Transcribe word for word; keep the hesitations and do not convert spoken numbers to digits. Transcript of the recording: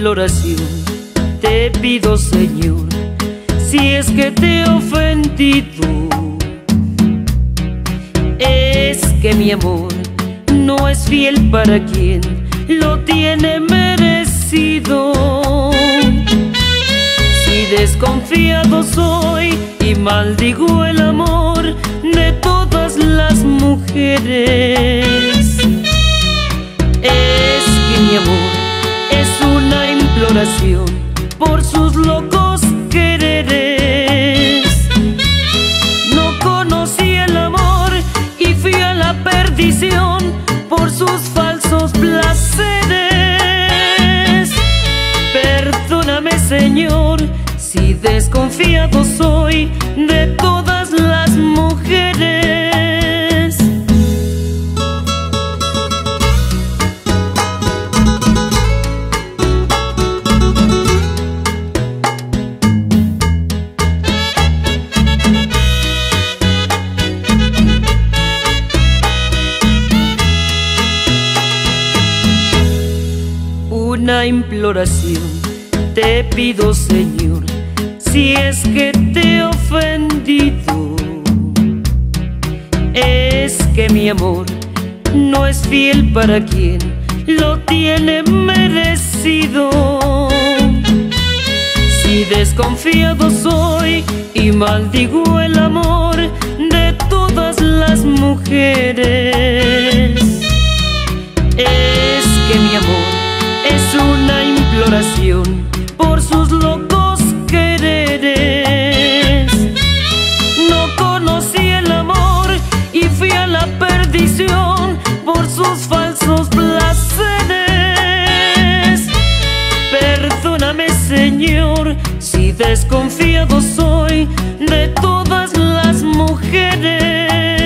imploración te pido, Señor, si es que te he ofendido, es que mi amor no es fiel para quien lo tiene merecido. Si desconfiado soy y maldigo el amor de todas las mujeres, es que mi amor es una imploración por sus locos quereres. No conocí el amor y fui a la perdición por sus falsos placeres. Perdóname, Señor, si desconfiado soy de todas las mujeres. Una imploración te pido, Señor, si es que te he ofendido, es que mi amor no es fiel para quien lo tiene merecido. Si desconfiado soy y maldigo el amor de todas las mujeres, es que mi amor es una imploración por sus locos quereres. No conocí el amor y fui a la perdición por sus falsos placeres. Perdóname, Señor, si desconfiado soy de todas las mujeres.